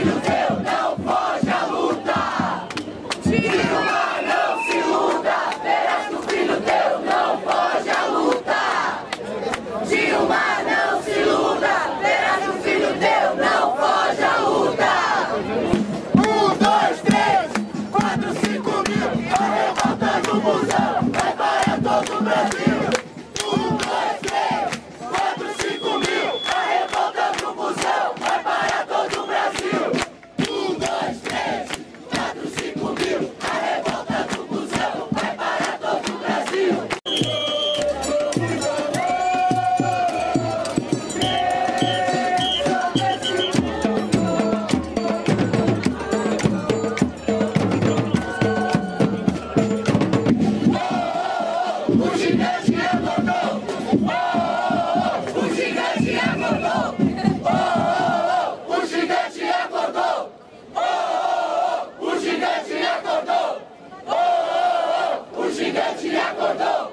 filho teu não foge à luta. Dilma não se iluda, verás que o filho teu não foge à luta. Dilma não se iluda, verás que o filho teu não foge à luta. 1, 2, 3, 4, 5 mil, a revolta do busão vai para todo o Brasil. 1, 2, 3, 4, 5 mil, a revolta do busão vai para todo o Brasil. 1, 2, 3, 4, 5 mil, a revolta do busão vai para todo o Brasil. O gigante acordou! O gigante acordou! O gigante acordou! O gigante acordou! O gigante acordou!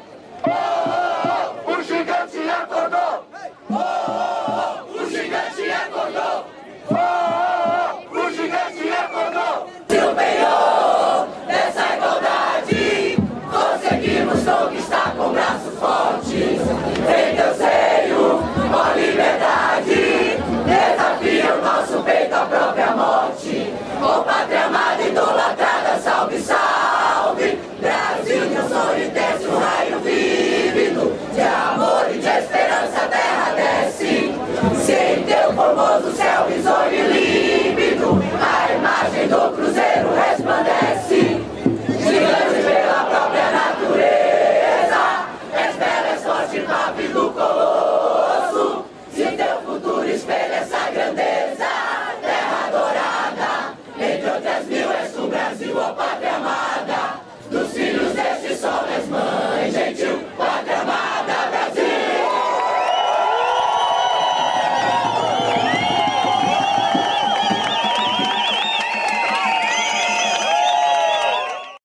O gigante acordou! O gigante acordou! O gigante acordou! Superior dessa igualdade, conseguimos conquistar com braços fortes. Em teu seio, ó liberdade, desafia o nosso peito à própria morte. Ó pátria amada, idolatrada, salve, salve. Brasil, teu sonho desce, um raio vívido de amor e de esperança a terra desce. Se em teu formoso céu risonho e límpido a imagem do cruzeiro resplandece. Gigante pela própria natureza, és bela, és forte, pávido,